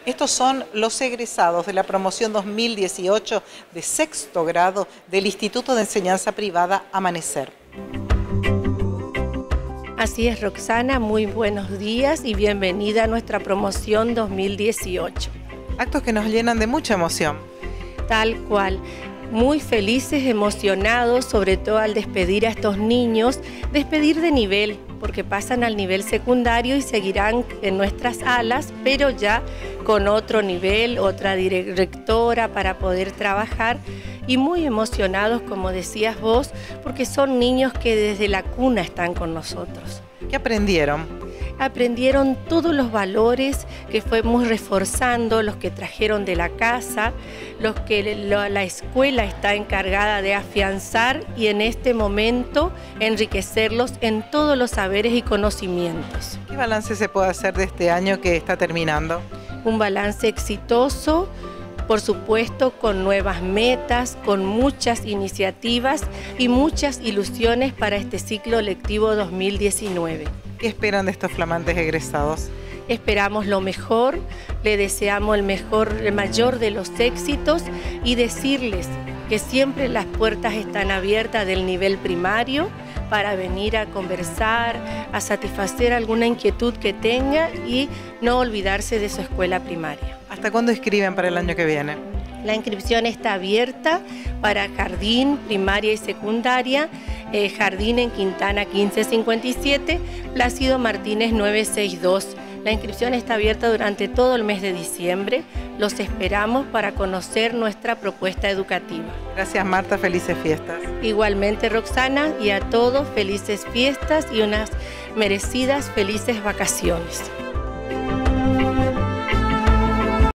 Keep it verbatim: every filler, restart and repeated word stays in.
Estos son los egresados de la promoción dos mil dieciocho de sexto grado del Instituto de Enseñanza Privada Amanecer. Así es, Roxana, muy buenos días y bienvenida a nuestra promoción dos mil dieciocho. Actos que nos llenan de mucha emoción. Tal cual. Muy felices, emocionados, sobre todo al despedir a estos niños, despedir de nivel, porque pasan al nivel secundario y seguirán en nuestras alas, pero ya con otro nivel, otra directora para poder trabajar, y muy emocionados, como decías vos, porque son niños que desde la cuna están con nosotros. ¿Qué aprendieron? Aprendieron todos los valores que fuimos reforzando, los que trajeron de la casa, los que la escuela está encargada de afianzar y en este momento enriquecerlos en todos los saberes y conocimientos. ¿Qué balance se puede hacer de este año que está terminando? Un balance exitoso, por supuesto con nuevas metas, con muchas iniciativas y muchas ilusiones para este ciclo lectivo dos mil diecinueve. ¿Qué esperan de estos flamantes egresados? Esperamos lo mejor, le deseamos el mejor, el mayor de los éxitos y decirles que siempre las puertas están abiertas del nivel primario para venir a conversar, a satisfacer alguna inquietud que tenga y no olvidarse de su escuela primaria. ¿Hasta cuándo inscriben para el año que viene? La inscripción está abierta para jardín, primaria y secundaria, eh, jardín en Quintana quince cincuenta y siete, Plácido Martínez novecientos sesenta y dos. La inscripción está abierta durante todo el mes de diciembre. Los esperamos para conocer nuestra propuesta educativa. Gracias, Marta, felices fiestas. Igualmente, Roxana, y a todos felices fiestas y unas merecidas felices vacaciones.